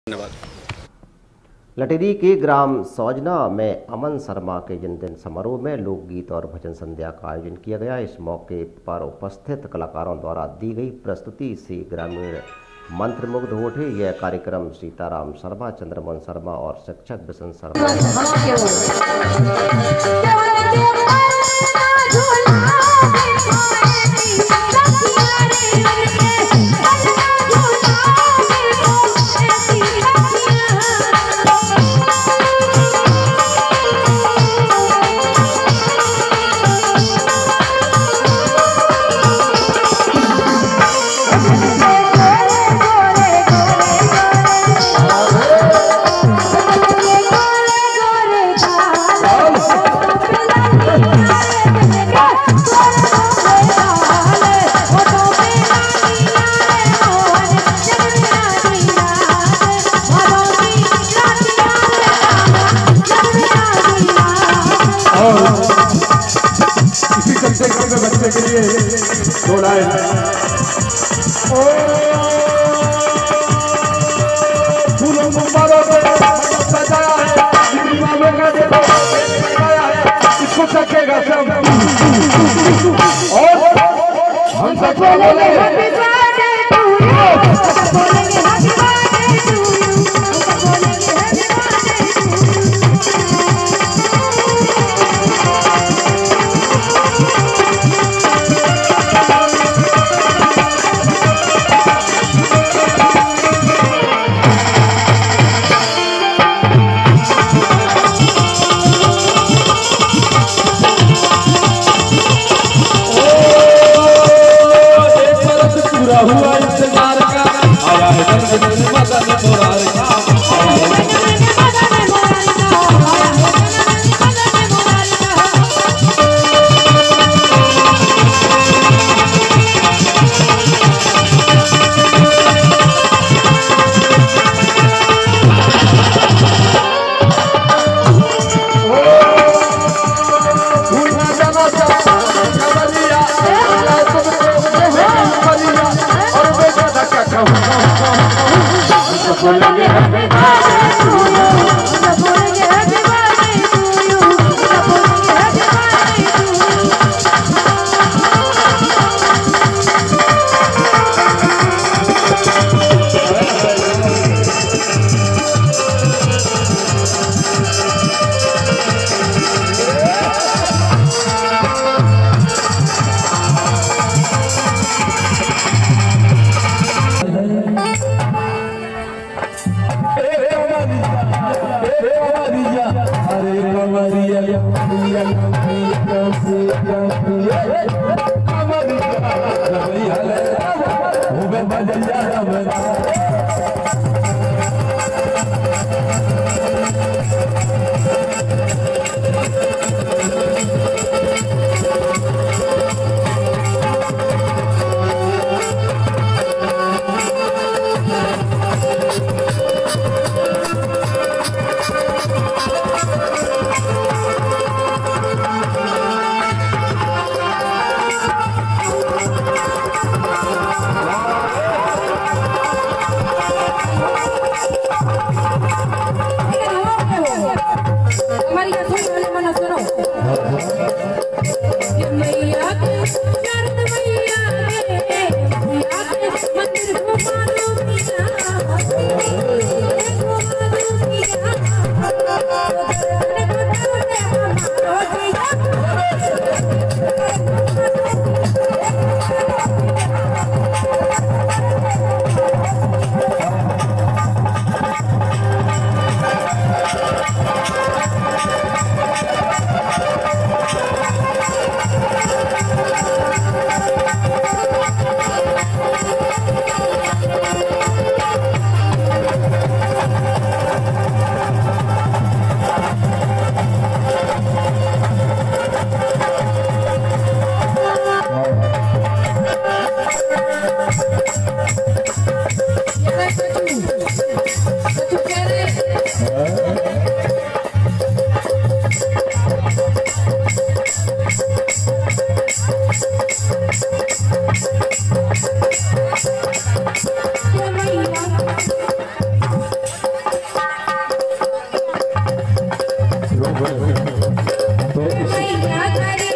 धन्यवाद। लटेरी के ग्राम सौजना में अमन शर्मा के जन्मदिन समारोह में लोकगीत और भजन संध्या का आयोजन किया गया। इस मौके पर उपस्थित कलाकारों द्वारा दी गई प्रस्तुति से ग्रामीण मंत्रमुग्ध हो उठे। यह कार्यक्रम सीताराम शर्मा, चंद्रमोहन शर्मा और शिक्षक बिशन शर्मा बच्चे के लिए दो लाइन। फूलों गुब्बारों से सजाया है, दीवारों का सजाया है, इसको चखेगा सब और हम सबको बोलेंगे हुआ इंतजार का आया है मदन मुरार का। बोलेंगे हैप्पी बर्थडे टू यू, बोलेंगे हैप्पी बर्थडे टू यू, बोलेंगे हैप्पी तो मैया करे